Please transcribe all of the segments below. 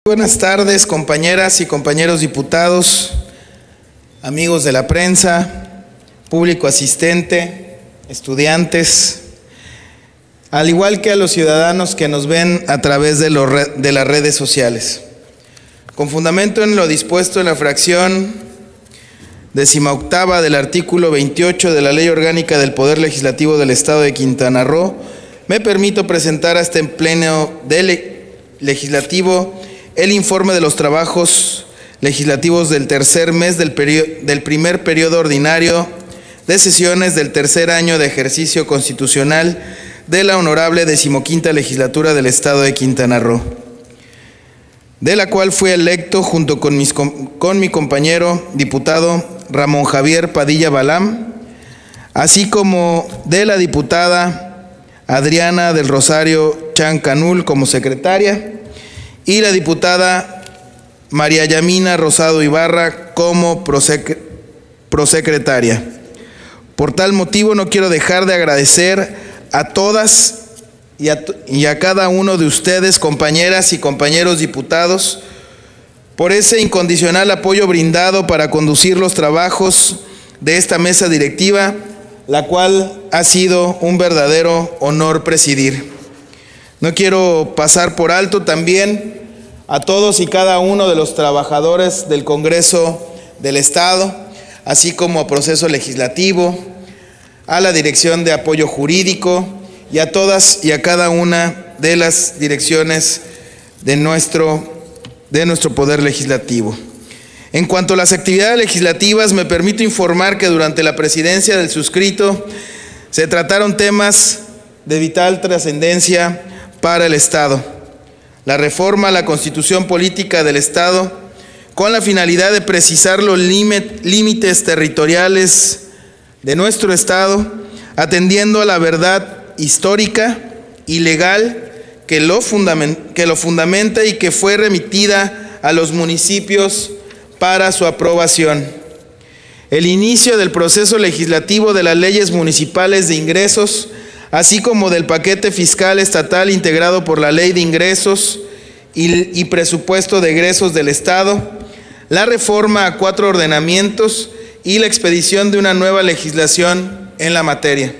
Buenas tardes, compañeras y compañeros diputados, amigos de la prensa, público asistente, estudiantes, al igual que a los ciudadanos que nos ven a través de las redes sociales. Con fundamento en lo dispuesto en la fracción 18ª del artículo 28 de la Ley Orgánica del Poder Legislativo del Estado de Quintana Roo, me permito presentar a este pleno legislativo el informe de los trabajos legislativos del tercer mes del primer periodo ordinario de sesiones del tercer año de ejercicio constitucional de la honorable 15ª legislatura del Estado de Quintana Roo, de la cual fui electo junto con mi compañero diputado Ramón Javier Padilla Balam, así como de la diputada Adriana del Rosario Chan Canul como secretaria y la diputada María Yamina Rosado Ibarra como prosecretaria. Por tal motivo no quiero dejar de agradecer a todas y a cada uno de ustedes, compañeras y compañeros diputados, por ese incondicional apoyo brindado para conducir los trabajos de esta mesa directiva, la cual ha sido un verdadero honor presidir. No quiero pasar por alto también a todos y cada uno de los trabajadores del Congreso del Estado, así como a Proceso Legislativo, a la Dirección de Apoyo Jurídico y a todas y a cada una de las direcciones de nuestro Poder Legislativo. En cuanto a las actividades legislativas, me permito informar que durante la presidencia del suscrito se trataron temas de vital trascendencia para el Estado. La reforma a la Constitución Política del Estado, con la finalidad de precisar los límites territoriales de nuestro Estado, atendiendo a la verdad histórica y legal que lo fundamenta y que fue remitida a los municipios para su aprobación. El inicio del proceso legislativo de las leyes municipales de ingresos, así como del paquete fiscal estatal integrado por la Ley de Ingresos y Presupuesto de Egresos del Estado, la reforma a 4 ordenamientos y la expedición de una nueva legislación en la materia.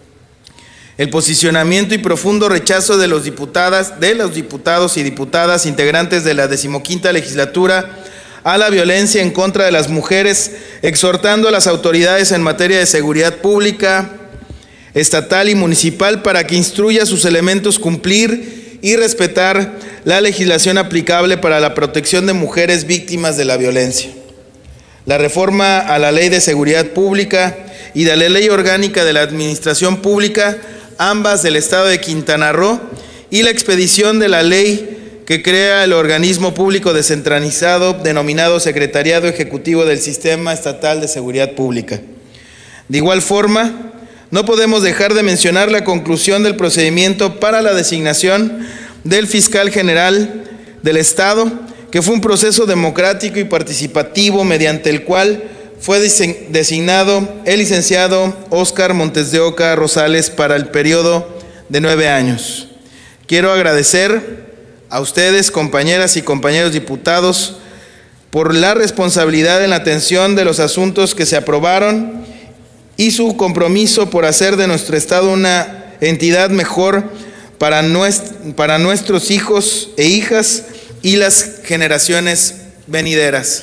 El posicionamiento y profundo rechazo de los diputados y diputadas integrantes de la 15ª legislatura a la violencia en contra de las mujeres, exhortando a las autoridades en materia de seguridad pública, estatal y municipal para que instruya a sus elementos cumplir y respetar la legislación aplicable para la protección de mujeres víctimas de la violencia. La reforma a la Ley de Seguridad Pública y de la Ley Orgánica de la Administración Pública, ambas del Estado de Quintana Roo, y la expedición de la ley que crea el organismo público descentralizado denominado Secretariado Ejecutivo del Sistema Estatal de Seguridad Pública. De igual forma, no podemos dejar de mencionar la conclusión del procedimiento para la designación del fiscal general del Estado, que fue un proceso democrático y participativo mediante el cual fue designado el licenciado Óscar Montes de Oca Rosales para el periodo de 9 años. Quiero agradecer a ustedes, compañeras y compañeros diputados, por la responsabilidad en la atención de los asuntos que se aprobaron y su compromiso por hacer de nuestro Estado una entidad mejor para nuestros hijos e hijas y las generaciones venideras.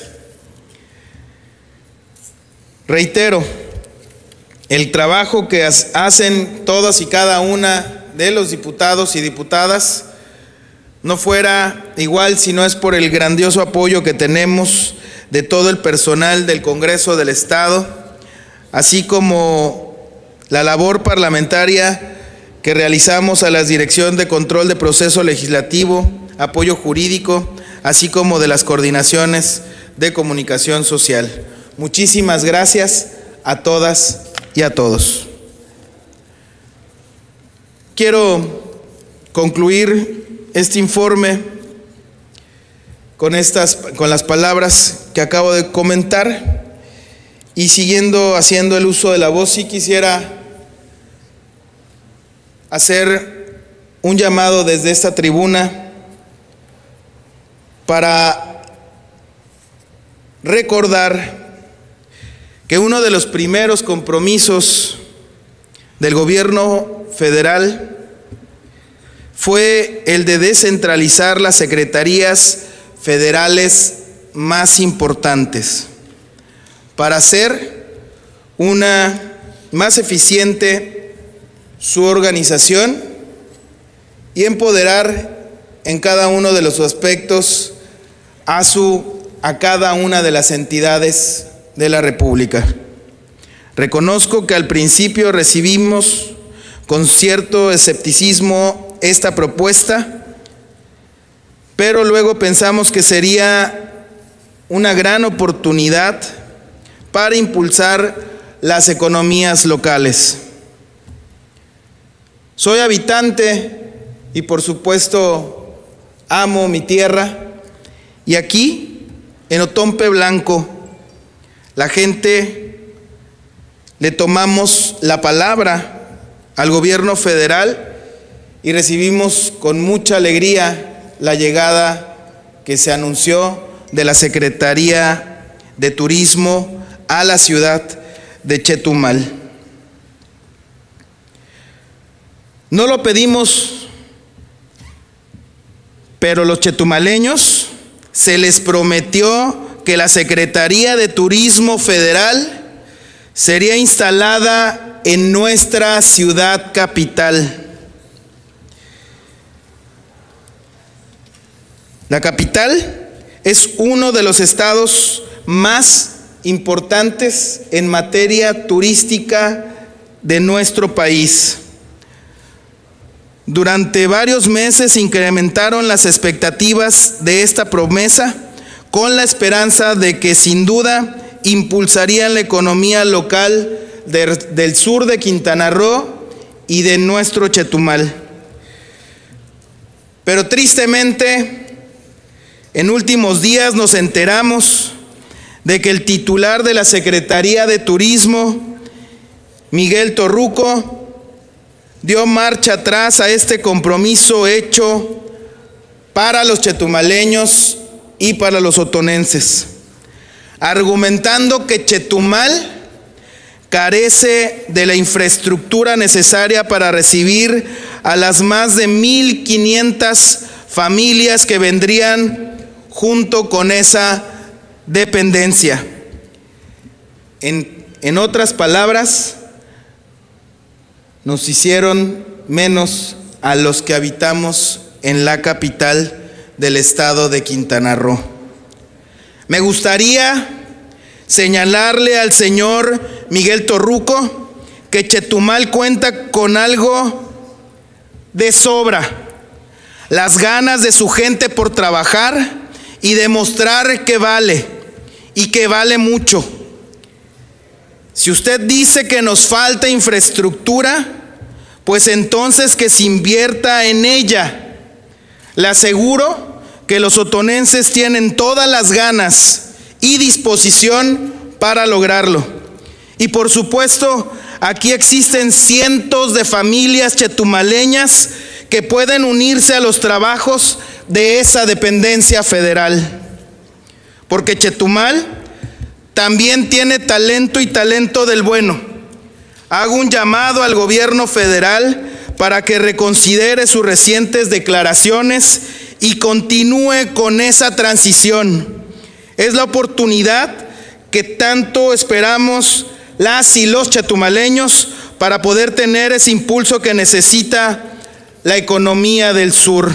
Reitero, el trabajo que hacen todas y cada una de los diputados y diputadas no fuera igual si no es por el grandioso apoyo que tenemos de todo el personal del Congreso del Estado, así como la labor parlamentaria que realizamos a la Dirección de Control de Proceso Legislativo, Apoyo Jurídico, así como de las coordinaciones de comunicación social. Muchísimas gracias a todas y a todos. Quiero concluir este informe con las palabras que acabo de comentar y haciendo el uso de la voz, sí quisiera hacer un llamado desde esta tribuna para recordar que uno de los primeros compromisos del gobierno federal fue el de descentralizar las secretarías federales más importantes para hacer más eficiente su organización y empoderar en cada uno de los aspectos a cada una de las entidades de la República. Reconozco que al principio recibimos con cierto escepticismo esta propuesta, pero luego pensamos que sería una gran oportunidad para impulsar las economías locales. Soy habitante y por supuesto amo mi tierra, y aquí en Otompe Blanco la gente le tomamos la palabra al gobierno federal y recibimos con mucha alegría la llegada que se anunció de la Secretaría de Turismo a la ciudad de Chetumal. No lo pedimos, pero los chetumaleños se les prometió que la Secretaría de Turismo Federal sería instalada en nuestra ciudad capital. La capital es uno de los estados más importantes en materia turística de nuestro país. Durante varios meses se incrementaron las expectativas de esta promesa con la esperanza de que sin duda impulsarían la economía local del sur de Quintana Roo y de nuestro Chetumal. Pero tristemente, en últimos días nos enteramos de que el titular de la Secretaría de Turismo, Miguel Torruco, dio marcha atrás a este compromiso hecho para los chetumaleños y para los otonenses, argumentando que Chetumal carece de la infraestructura necesaria para recibir a las más de 1,500 familias que vendrían junto con esa dependencia. En otras palabras, nos hicieron menos a los que habitamos en la capital del estado de Quintana Roo. Me gustaría señalarle al señor Miguel Torruco que Chetumal cuenta con algo de sobra: las ganas de su gente por trabajar y demostrar que vale, y que vale mucho. Si usted dice que nos falta infraestructura, pues entonces que se invierta en ella. Le aseguro que los otonenses tienen todas las ganas y disposición para lograrlo. Y por supuesto, aquí existen cientos de familias chetumaleñas que pueden unirse a los trabajos de esa dependencia federal. Porque Chetumal también tiene talento, y talento del bueno. Hago un llamado al gobierno federal para que reconsidere sus recientes declaraciones y continúe con esa transición. Es la oportunidad que tanto esperamos las y los chetumaleños para poder tener ese impulso que necesita la economía del sur.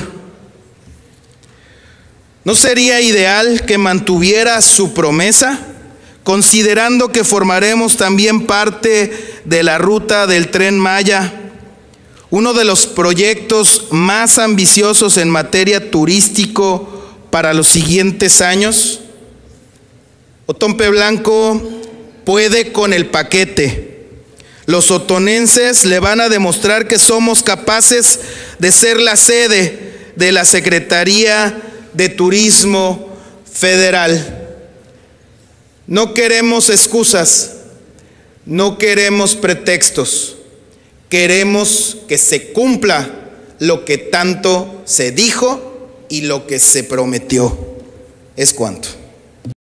¿No sería ideal que mantuviera su promesa, considerando que formaremos también parte de la ruta del Tren Maya, uno de los proyectos más ambiciosos en materia turístico para los siguientes años? Otompe Blanco puede con el paquete. Los otonenses le van a demostrar que somos capaces de ser la sede de la Secretaría de Turismo Federal. No queremos excusas, no queremos pretextos, queremos que se cumpla lo que tanto se dijo y lo que se prometió. es cuánto.